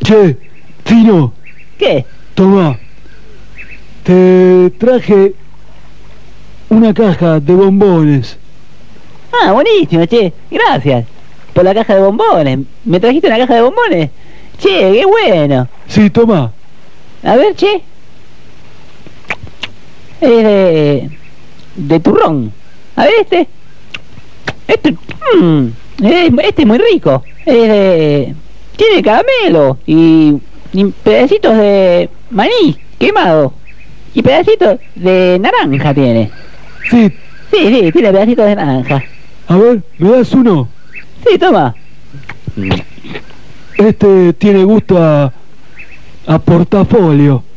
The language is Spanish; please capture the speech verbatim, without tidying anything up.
Che, Tino. ¿Qué? Toma. Te traje una caja de bombones. Ah, buenísimo, che. Gracias por la caja de bombones. ¿Me trajiste una caja de bombones? Che, qué bueno. Sí, toma. A ver, che. Es de... de turrón. A ver este. Este... Mmm, es, este es muy rico. Es de... tiene caramelo y, y pedacitos de maní quemado. Y pedacitos de naranja tiene. Sí. Sí, sí, tiene pedacitos de naranja. A ver, ¿me das uno? Sí, toma. Este tiene gusto a... a portafolio.